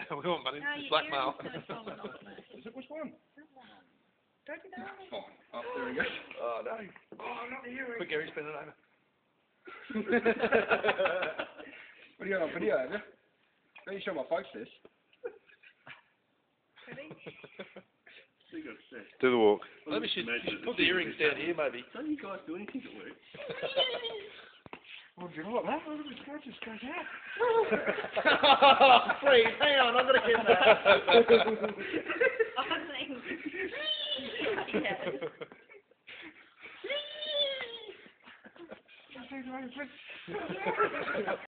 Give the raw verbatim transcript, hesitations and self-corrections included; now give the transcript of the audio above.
We won't, man. No, It's your blackmail. earring's gonna fall off, mate. Is it which one? That one. Don't do that one. Fine. Oh, there we go. Oh, no. Oh, not the earring. Quick, Gary, spin it over. What are you on video, have you? Don't you show my face this. Ready? Do the walk. Well, Maybe you should, imagine you should it. put the earrings down here, maybe. Don't you guys do anything at work? Oh, do you know what that? Look at the scratch just goes out. Freeze, hang on, I'm going to get that. I think. Yes.